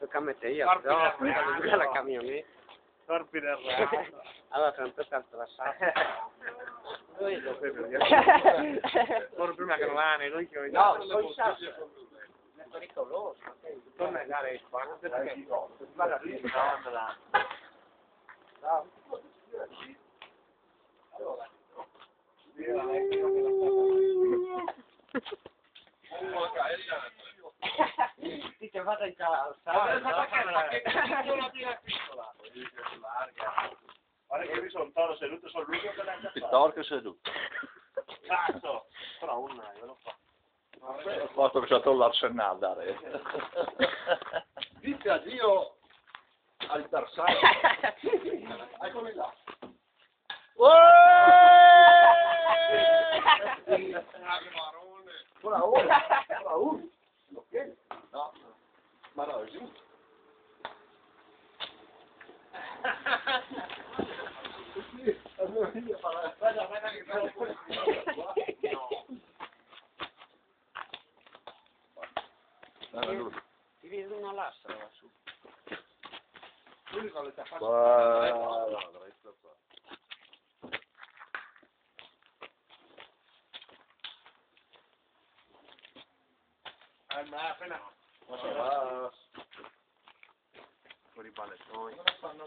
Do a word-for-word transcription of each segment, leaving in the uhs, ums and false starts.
tocca a mettere io, però no, la camionetta. Corpi del reato. Allora, se non tocca al trassato. Lui lo prima che non va, lui che No, poi sa. È pericoloso. torna a dare qua. Guarda lì, ciao. Ti sei fatta in calza. Guarda che io sono un toro seduto sul luglio che l'ha Pittorico seduto. cazzo! Però un io lo fa. Ho fatto che c'è tutto l'arsenale dare. Dite addio al bersaglio. Eccomi là. Ora ora, ora uno. Ok? No. Ma no, è giusto. Ti vedi una lastra lassù. L'unico che ti ha fatto. Eh, ma appena. Fuori ballettoni.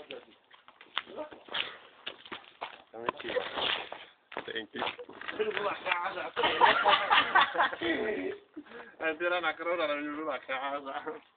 Senti. Venuto a casa. Eh, era una croda, era venuto a casa.